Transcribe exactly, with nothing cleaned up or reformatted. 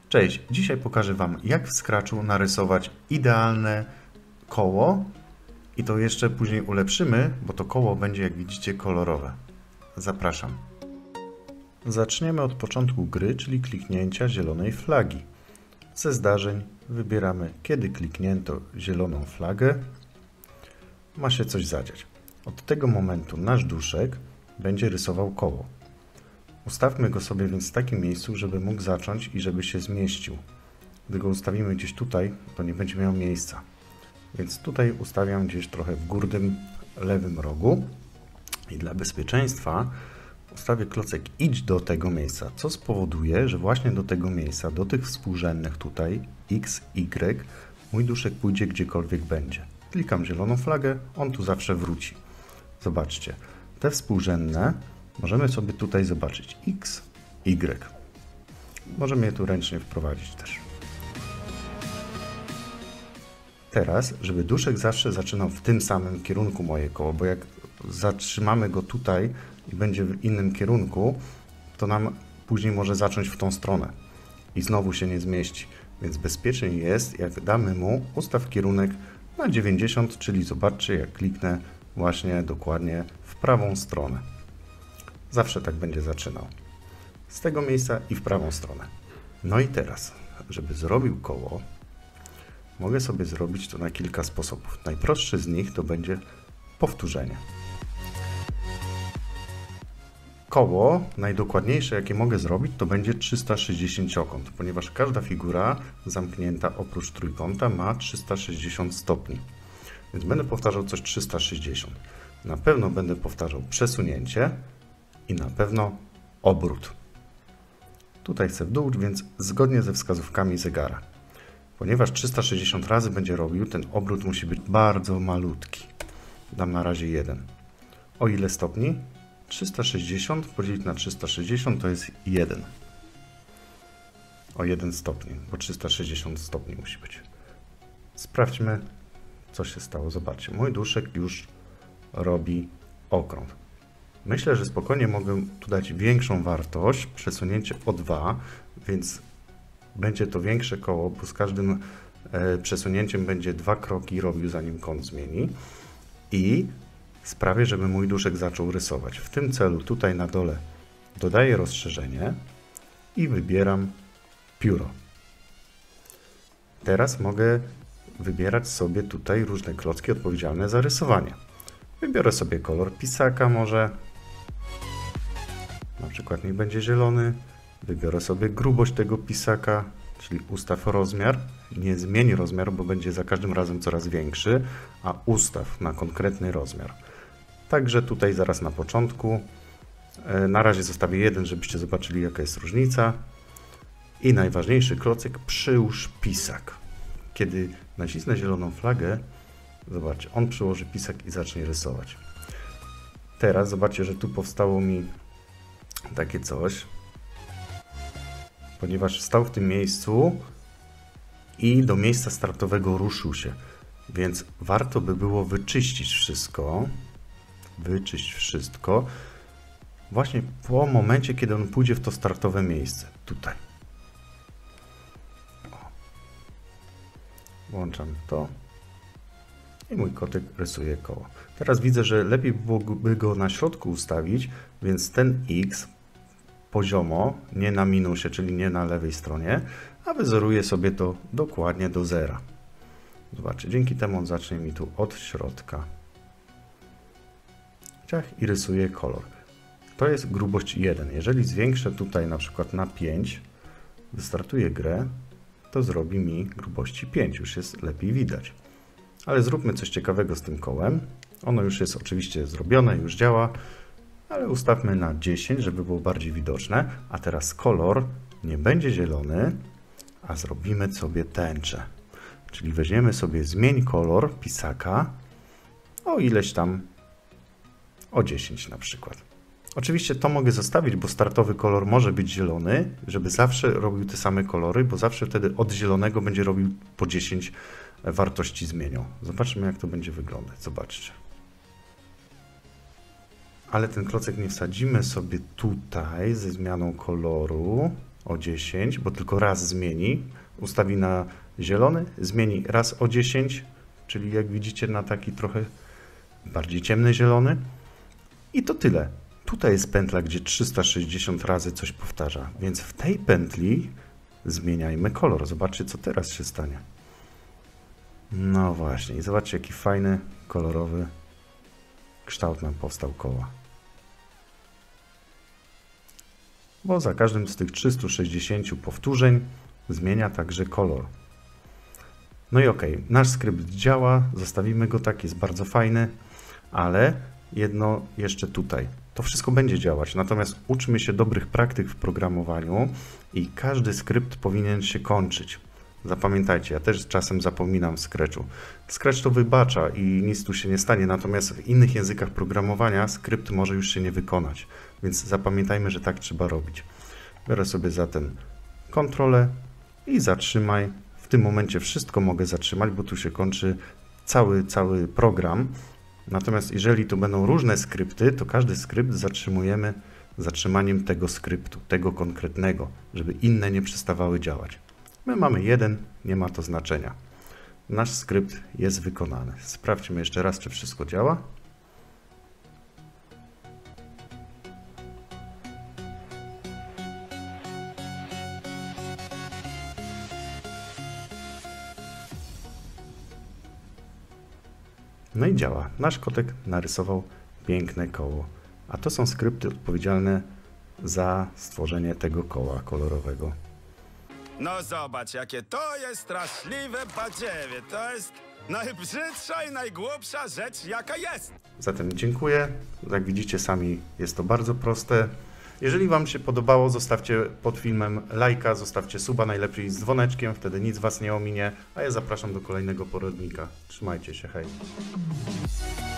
Cześć, dzisiaj pokażę Wam, jak w Scratchu narysować idealne koło i to jeszcze później ulepszymy, bo to koło będzie, jak widzicie, kolorowe. Zapraszam. Zaczniemy od początku gry, czyli kliknięcia zielonej flagi. Ze zdarzeń wybieramy, kiedy kliknięto zieloną flagę, ma się coś zadziać. Od tego momentu nasz duszek będzie rysował koło. Ustawmy go sobie więc w takim miejscu, żeby mógł zacząć i żeby się zmieścił. Gdy go ustawimy gdzieś tutaj, to nie będzie miał miejsca. Więc tutaj ustawiam gdzieś trochę w górnym lewym rogu i dla bezpieczeństwa ustawię klocek idź do tego miejsca, co spowoduje, że właśnie do tego miejsca, do tych współrzędnych tutaj X, Y, mój duszek pójdzie gdziekolwiek będzie. Klikam zieloną flagę, on tu zawsze wróci. Zobaczcie, te współrzędne możemy sobie tutaj zobaczyć X, Y. Możemy je tu ręcznie wprowadzić też. Teraz, żeby duszek zawsze zaczynał w tym samym kierunku moje koło, bo jak zatrzymamy go tutaj i będzie w innym kierunku, to nam później może zacząć w tą stronę i znowu się nie zmieści. Więc bezpieczniej jest, jak damy mu ustaw kierunek na dziewięćdziesiąt, czyli zobaczcie, jak kliknę właśnie dokładnie w prawą stronę. Zawsze tak będzie zaczynał. Z tego miejsca i w prawą stronę. No i teraz, żeby zrobił koło, mogę sobie zrobić to na kilka sposobów. Najprostszy z nich to będzie powtórzenie. Koło najdokładniejsze, jakie mogę zrobić, to będzie trzysta sześćdziesięciokąt, ponieważ każda figura zamknięta oprócz trójkąta ma trzysta sześćdziesiąt stopni. Więc będę powtarzał coś trzysta sześćdziesiąt. Na pewno będę powtarzał przesunięcie i na pewno obrót. Tutaj chcę w dół, więc zgodnie ze wskazówkami zegara. Ponieważ trzysta sześćdziesiąt razy będzie robił, ten obrót musi być bardzo malutki. Dam na razie jeden. O ile stopni? trzysta sześćdziesiąt podzielić na trzysta sześćdziesiąt to jest jeden. O jeden stopni, bo trzysta sześćdziesiąt stopni musi być. Sprawdźmy, co się stało. Zobaczcie, mój duszek już robi okrąg. Myślę, że spokojnie mogę tu dać większą wartość, przesunięcie o dwa, więc będzie to większe koło, bo z każdym e, przesunięciem będzie dwa kroki robił, zanim kąt zmieni. I sprawię, żeby mój duszek zaczął rysować. W tym celu tutaj na dole dodaję rozszerzenie i wybieram pióro. Teraz mogę wybierać sobie tutaj różne klocki odpowiedzialne za rysowanie. Wybiorę sobie kolor pisaka może. Na przykład niech będzie zielony. Wybiorę sobie grubość tego pisaka, czyli ustaw rozmiar. Nie zmień rozmiar, bo będzie za każdym razem coraz większy, a ustaw na konkretny rozmiar. Także tutaj zaraz na początku. Na razie zostawię jeden, żebyście zobaczyli, jaka jest różnica. I najważniejszy klocek, przyłóż pisak. Kiedy nacisnę zieloną flagę, zobaczcie, on przyłoży pisak i zacznie rysować. Teraz zobaczcie, że tu powstało mi takie coś, ponieważ stał w tym miejscu i do miejsca startowego ruszył się. Więc warto by było wyczyścić wszystko, wyczyść wszystko, właśnie po momencie, kiedy on pójdzie w to startowe miejsce, tutaj. O. Włączam to. I mój kotek rysuje koło. Teraz widzę, że lepiej byłoby go na środku ustawić, więc ten X poziomo, nie na minusie, czyli nie na lewej stronie, a wyzoruję sobie to dokładnie do zera. Zobaczcie, dzięki temu on zacznie mi tu od środka. Ciach i rysuję kolor. To jest grubość jeden. Jeżeli zwiększę tutaj na przykład na pięć, wystartuję grę, to zrobi mi grubości pięć. Już jest lepiej widać. Ale zróbmy coś ciekawego z tym kołem. Ono już jest oczywiście zrobione, już działa, ale ustawmy na dziesięć, żeby było bardziej widoczne. A teraz kolor nie będzie zielony, a zrobimy sobie tęczę. Czyli weźmiemy sobie zmień kolor pisaka o ileś tam, o dziesięć na przykład. Oczywiście to mogę zostawić, bo startowy kolor może być zielony, żeby zawsze robił te same kolory, bo zawsze wtedy od zielonego będzie robił po dziesięć wartości zmienią. Zobaczmy, jak to będzie wyglądać. Zobaczcie. Ale ten klocek nie wsadzimy sobie tutaj ze zmianą koloru, o dziesięć, bo tylko raz zmieni. Ustawi na zielony, zmieni raz o dziesięć, czyli jak widzicie na taki trochę bardziej ciemny zielony. I to tyle. Tutaj jest pętla, gdzie trzysta sześćdziesiąt razy coś powtarza, więc w tej pętli zmieniajmy kolor. Zobaczcie, co teraz się stanie. No właśnie, i zobaczcie, jaki fajny, kolorowy kształt nam powstał koła. Bo za każdym z tych trzystu sześćdziesięciu powtórzeń zmienia także kolor. No i ok, nasz skrypt działa, zostawimy go tak, jest bardzo fajny, ale jedno jeszcze tutaj. To wszystko będzie działać, natomiast uczmy się dobrych praktyk w programowaniu i każdy skrypt powinien się kończyć. Zapamiętajcie, ja też czasem zapominam w Scratchu. Scratch to wybacza i nic tu się nie stanie, natomiast w innych językach programowania skrypt może już się nie wykonać, więc zapamiętajmy, że tak trzeba robić. Biorę sobie zatem kontrolę i zatrzymaj. W tym momencie wszystko mogę zatrzymać, bo tu się kończy cały, cały program. Natomiast jeżeli to będą różne skrypty, to każdy skrypt zatrzymujemy zatrzymaniem tego skryptu, tego konkretnego, żeby inne nie przestawały działać. My mamy jeden, nie ma to znaczenia. Nasz skrypt jest wykonany. Sprawdźmy jeszcze raz, czy wszystko działa. No i działa. Nasz kotek narysował piękne koło. A to są skrypty odpowiedzialne za stworzenie tego koła kolorowego. No zobacz, jakie to jest straszliwe badziewie. To jest najbrzydsza i najgłupsza rzecz, jaka jest. Zatem dziękuję. Jak widzicie sami, jest to bardzo proste. Jeżeli Wam się podobało, zostawcie pod filmem lajka, zostawcie suba, najlepiej z dzwoneczkiem, wtedy nic Was nie ominie, a ja zapraszam do kolejnego poradnika. Trzymajcie się, hej!